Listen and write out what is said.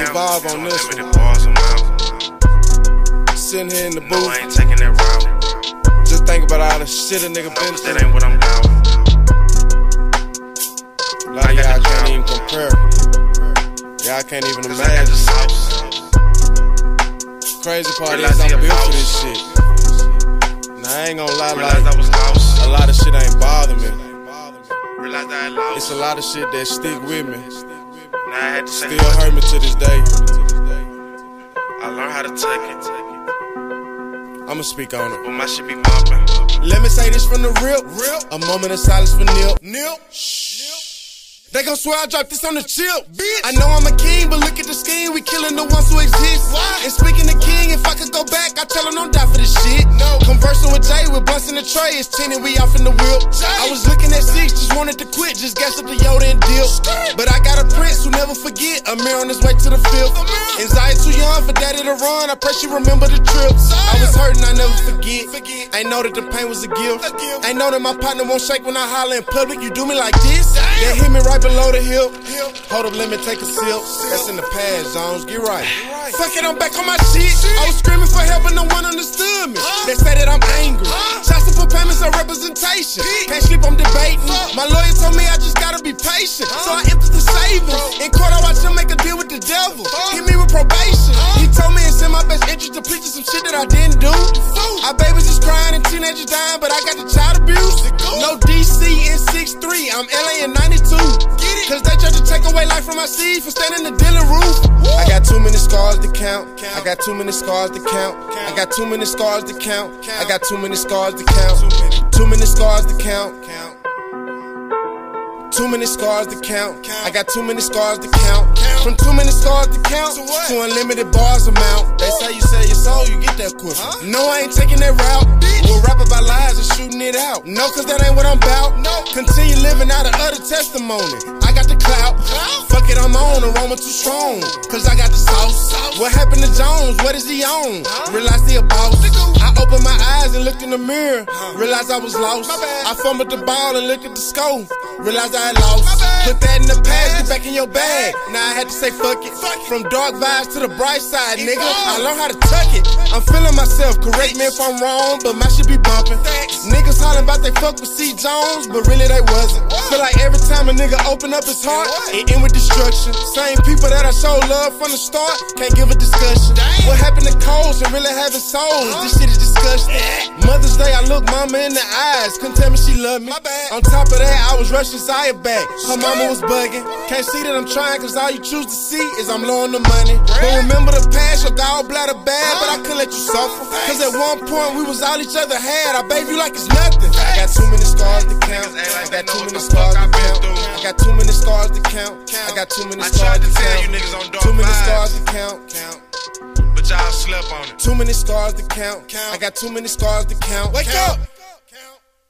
evolve on this one. Sitting here in the booth, I ain't taking that route. just think about all the shit a nigga been through. That ain't what I'm about. A lot of y'all can't even compare. Y'all can't even Cause I got the imagine. sauce. Crazy part is I'm built for this shit. Now I ain't gonna lie, Realized I was lost. a lot of shit ain't bother me. Realized I had lost. It's a lot of shit that stick with me. Now I had to say Still hurt me to this day. I learned how to take it. I'ma speak on it. But my shit be bumping. Let me say this from the real. A moment of silence for Nip. They gon' swear I dropped this on the chip, bitch. I know I'm a king, but look at the scheme. We killing the ones who exist. And speaking of king, if I could go back, I tell him don't die for this shit. No. Conversing with Jay, with blunts in the tray. It's 10 and we off in the whip. I was looking at 6, just wanted to quit. Just gas up the Yoda and dip. But I got a prince who never forget. A mirror on his way to the 5th. Anxiety too young for daddy to run. I pray she remember the trip. I was hurting, I never forget. Ain't know that the pain was a gift. Ain't know that my partner won't shake when I holler in public. You do me like this? They hit me right below the hip. Hold up, let me take a sip. That's in the past, Jones, get right. Fuck it, I'm back on my shit. I was screaming for help, but no one understood me. They say that I'm angry. Shots for payments and representation. Can't sleep, I'm debating. My lawyer told me I just gotta be patient. So I emptied the savings. In court, I watched him make a deal with the devil. Hit me with probation. He told me it's in my best interest to plead to some shit that I didn't do. Our babies is crying and teenagers dying, but I got the child abuse. No DC in 6'3", I'm LA in 92. Cause they tried to take away life from my seed for standing in the dealer roof. I got too many scars to count. I got too many scars to count. I got too many scars to count. I got too many scars to count. Too many scars to count. Too many scars to count. I got too many scars to count. From too many scars to count to unlimited bars amount. They say you sell your soul, you get that quick. No, I ain't taking that route. We'll rap about lies and shooting it out. No, cause that ain't what I'm about. Continue living out of other testimony. I got the clout. Fuck it, I'm on. Aroma too strong. Cause I got the sauce. What happened to Jones? What is he on? Realized he a boss. I opened my eyes and looked in the mirror. Realized I was lost. I fumbled the ball and looked at the score. Realized I had lost. Put that in the past, get back in your bag. Now I had to say fuck it. From dark vibes to the bright side, nigga. I learned how to tuck it. I'm feeling myself. Correct me if I'm wrong, but my shit be bumping. Niggas hollering about they fuck with C. Jones, but really they wasn't. Feel like every time a nigga open up his heart, it end with destruction. Same people that I show love from the start, can't give a discussion. What happened to codes and really having souls? This shit is disgusting. Mother's Day, I look mama in the eyes, couldn't tell me she loved me. On top of that, I was rushing Zaya back. Her mama was bugging. Can't see that I'm trying, cause all you choose to see is I'm low on the money. But remember the past, your gallbladder bad, but I couldn't let you suffer. Cause at one point we was all each other had. I bathe you like it's nothing. I got too many scars to count. I got too many scars to count. I got too many scars to count. I got too many scars to count. Too many scars to count. But y'all slept on it. Too many scars to count. I got too many scars to count. Wake up!